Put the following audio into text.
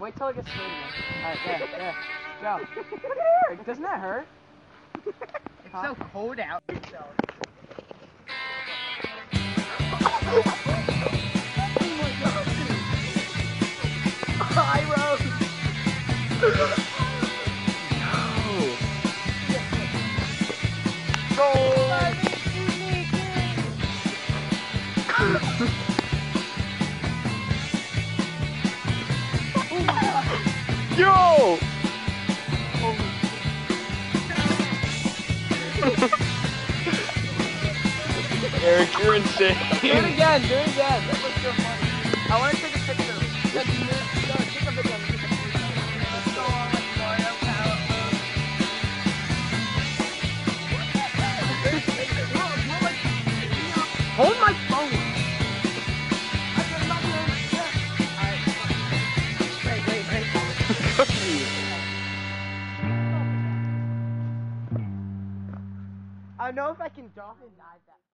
Wait till it gets straight again. Alright, there. Go. Look at here. Doesn't that hurt? It's so cold out. High road. Yo! Eric, you're insane. Do it again. That looks so funny. I want to take a picture. Take a video. Let's go on like Mario Power. Hold my phone. I know if I can dolphin dive that.